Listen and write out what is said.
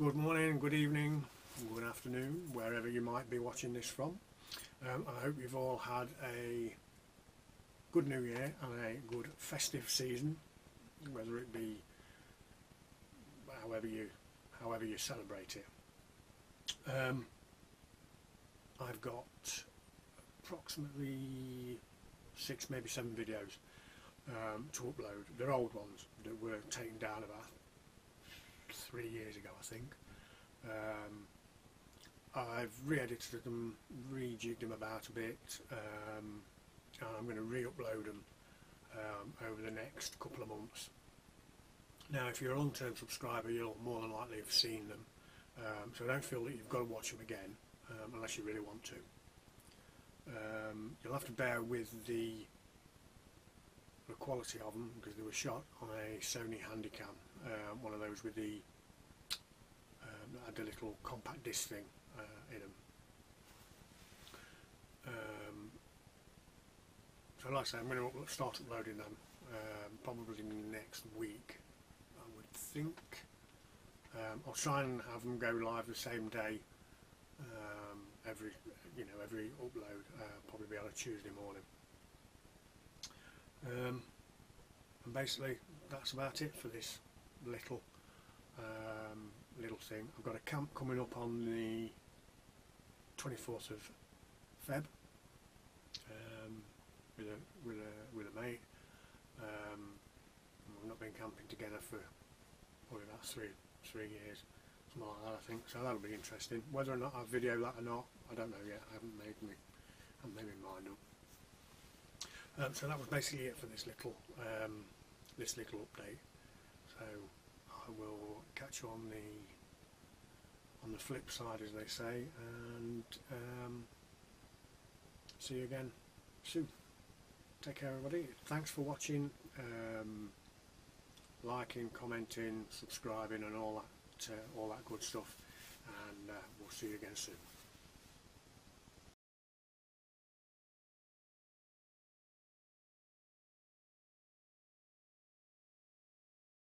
Good morning, good evening, good afternoon, wherever you might be watching this from. I hope you've all had a good New Year and a good festive season, whether it be however you celebrate it. I've got approximately 6, maybe 7 videos to upload. They're old ones that were taken down about 3 years ago, I think. I've re-edited them, rejigged them about a bit, and I'm going to re-upload them over the next couple of months. Now, if you're a long-term subscriber, you'll more than likely have seen them, so don't feel that you've got to watch them again unless you really want to. You'll have to bear with the quality of them because they were shot on a Sony Handycam, one of those with the that had a little compact disc thing in them. So like I say, I'm going to start uploading them probably next week, I would think. I'll try and have them go live the same day every upload, probably be on a Tuesday morning. And basically that's about it for this little thing. I've got a camp coming up on the 24th of Feb with a mate. We've not been camping together for probably about three years, something like that, I think. So that'll be interesting. Whether or not I video that or not, I don't know yet. I haven't made my mind up. So that was basically it for this little update. So I will catch you on the flip side, as they say, and see you again soon. Take care, everybody. Thanks for watching, liking, commenting, subscribing, and all that good stuff. And we'll see you again soon.